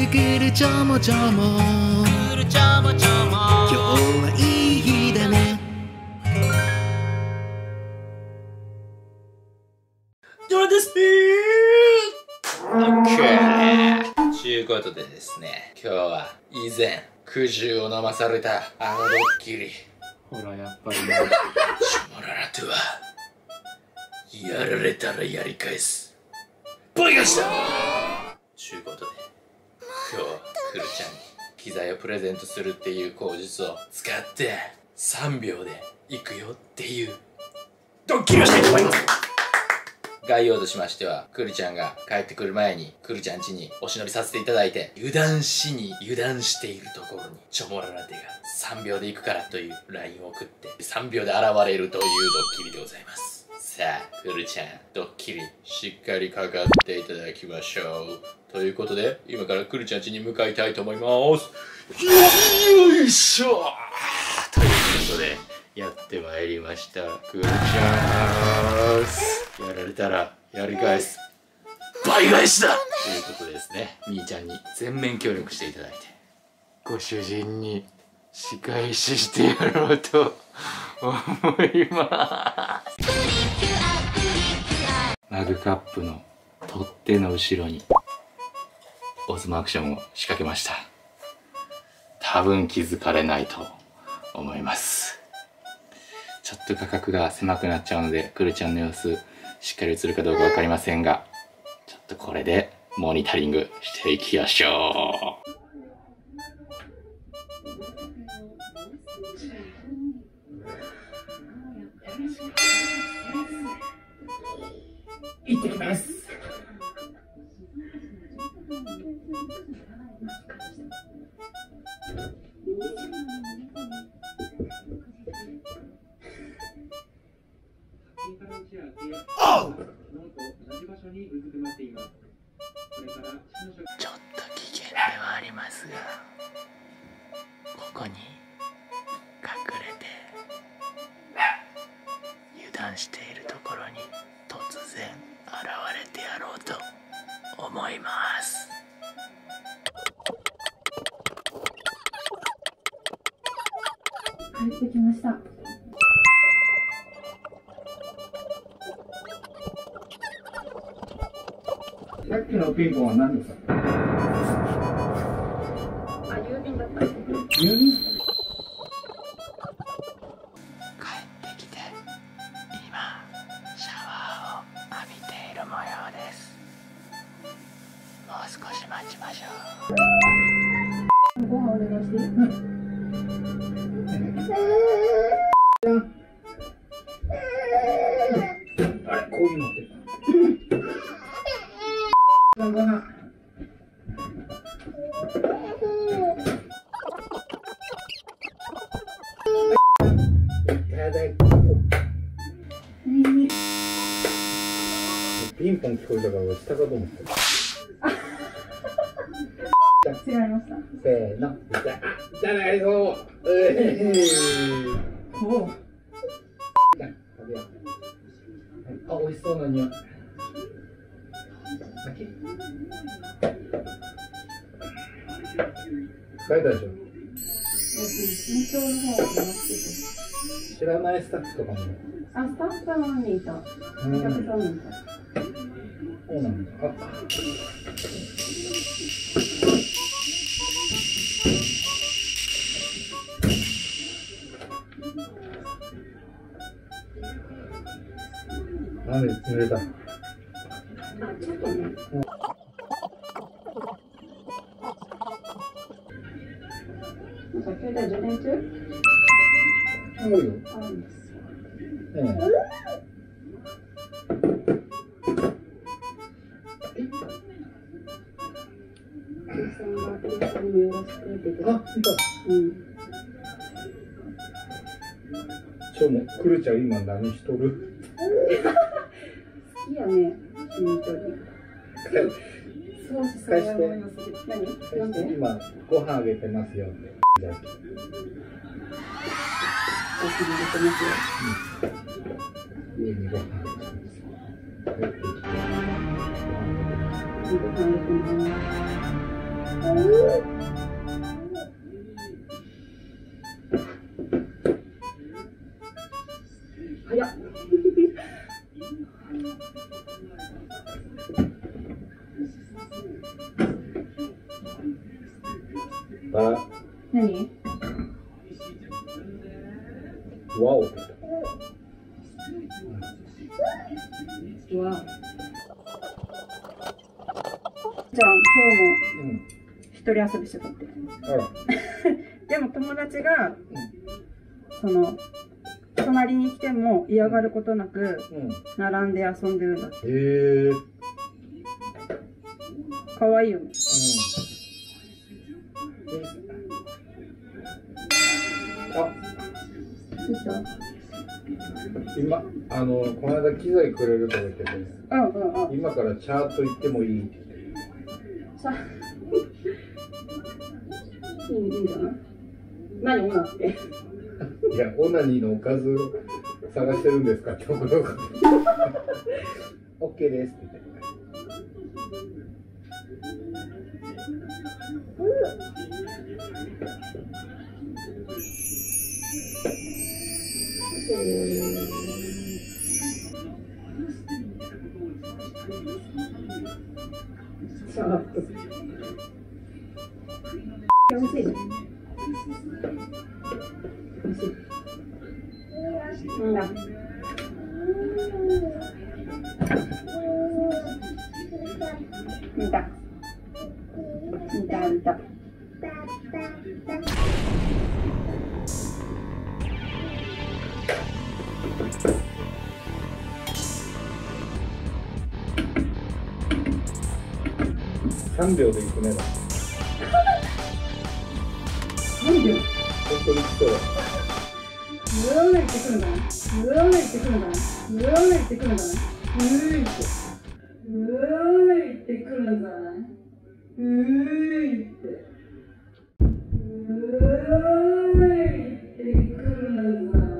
くるちょもちょも、くるちょもちょも、今日はいい日だね。どうですオッケー。ちゅうことでですね、今日は以前苦汁を飲まされたあのドッキリ、ほらやっぱりチョモララとはやられたらやり返す倍返しだ。ちゅうことで今日はクルちゃんに機材をプレゼントするっていう口実を使って3秒で行くよっていうドッキリをしたいと思います。概要としましては、クルちゃんが帰ってくる前にクルちゃん家にお忍びさせていただいて、油断しに油断しているところにチョモララテが3秒で行くからという LINE を送って3秒で現れるというドッキリでございます。さあクルちゃん、ドッキリしっかりかかっていただきましょう。ということで今からクルちゃん家に向かいたいと思います。よいしょということでやってまいりました。クルちゃん、やられたらやり返す倍返しだということですね。みーちゃんに全面協力していただいて、ご主人に仕返ししてやろうと思います。マグカップの取っ手の後ろにオズモアクションを仕掛けました。多分気づかれないと思います。ちょっと画角が狭くなっちゃうのでクルちゃんの様子しっかり映るかどうか分かりませんが、ちょっとこれでモニタリングしていきましょう。行ってきます。ちょっと危険ではありますが、ここに隠れて油断しているところに突然現れてやろうと思います。 帰ってきました。 さっきのピンポンは何ですか？ あ、郵便だった。 郵便？ 帰ってきて今シャワーを浴びている模様です。もう少し待ちましょう。 ご飯お願いしていい？ あれ、こういうのってご飯。ピンポン聞こえたから下かと思った。 違いました。 せーの、じゃないぞ。 おお。 食べよう。あ、美味しそうな匂い。書いたでしょ。知らないスタッフとかも。 あ、スタッフさんにいた。お客さんにいた。 そうなんだ。雨で濡れた。 あ、ちょっとね。なんか携帯充電中？ あるよ。 あるんです。さんがエリさんにもよろしくって言ってた。 あ、見た。 うん。 クルちゃん今何しとる？ 好きやね、一人一人。そうしそうや思いますけど。何？なんで？ 今ご飯あげてますよって。 お気に入ってますよ。 家にご飯あげてます。 ご飯あげてます。 早っ。何？ わお。 わ。じゃあ今日も一人遊びしてたって。 あら。 でも友達が、その隣に来ても嫌がることなく並んで遊んでるんだって。 へえ。 可愛いよね。 あ、 どうした？ 今この間機材くれるとか言ってて、 うん。 今からチャート行ってもいいって言って。 さ、いいんじゃない？何オナって。 いや、オナニーのおかず探してるんですかって送ろうか。オッケーですって言って。 さあ、美味しいね。美味しい。なんだ。見た。 3秒でいくね。 3秒。 本当に来そうだ。 うわーってくるんだね。うわーってくるんだね。うわーってくるんだね。うーいって。うわーってくるんだね。うーいって。うわーってくるんだね。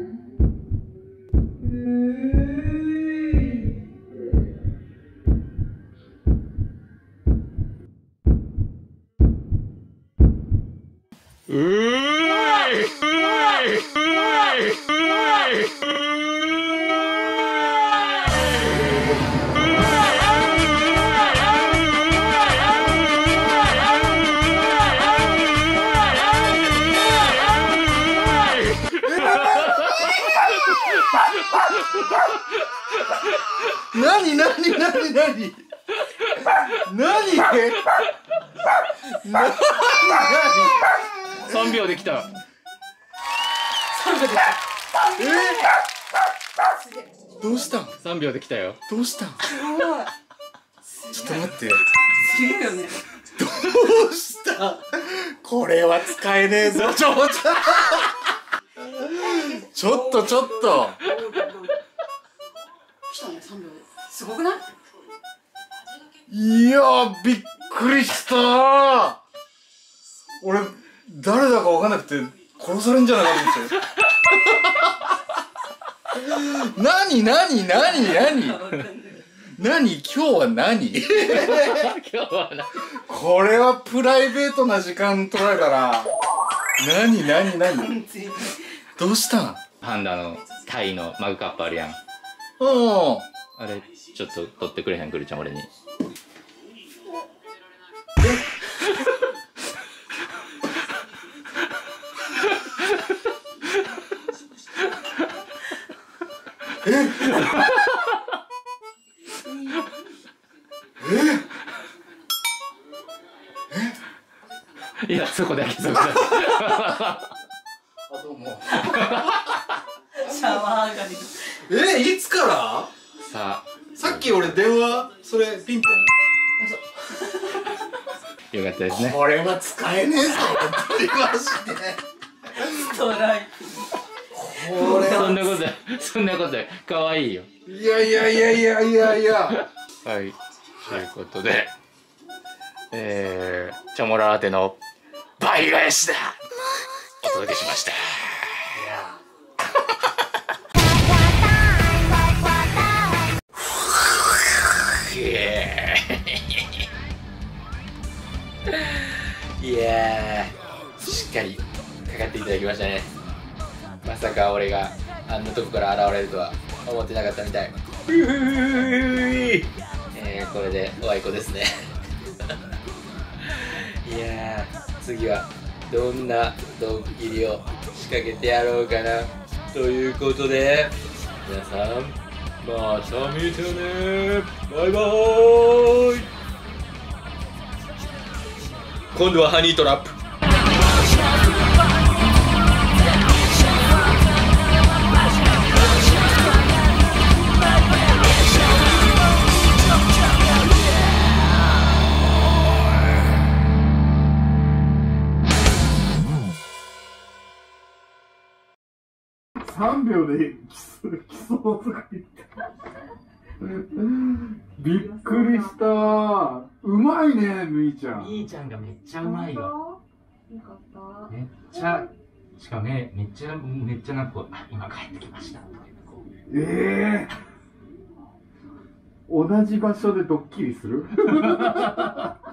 うーいって。 3秒できた。 どうしたん ？3秒できたよ。 どうしたん？ちょっと待って。 すげえよね。 どうしたこれは使えねえぞ。ちょっと来たね、3秒で。すごくない？ いやー、びっくりした俺誰だか分かんなくて殺されんじゃないかと思って何今日は何今日はな。 これはプライベートな時間取られたら何どうしたん？ パンダのタイのマグカップあるやん。あれちょっと取ってくれへん？くるちゃん俺に。いや、そこだけ。 あ、どうも。 シャワー上がり。 いつからさっき俺電話、それピンポンあ、よかったですね。 これは使えねえぞ本当にマジでストライこれそんなことで可愛いよ。 いやはい、ということでチョモラーテの倍返しだお届けしました。イエーイただきましたね。まさか俺があんなとこから現れるとは思ってなかったみたい。これでおあいこですね。いやー、次はどんなドッキリを仕掛けてやろうかなということで、皆さんまた見てね。バイバーイ。今度はハニートラップ。 3秒で基礎とか言ったびっくりした。うまいね、みーちゃん。 みーちゃんがめっちゃうまいよ。 よかった。 めっちゃ、しかもね、めっちゃなんかこう、あ、今帰ってきましたとか同じ場所でドッキリする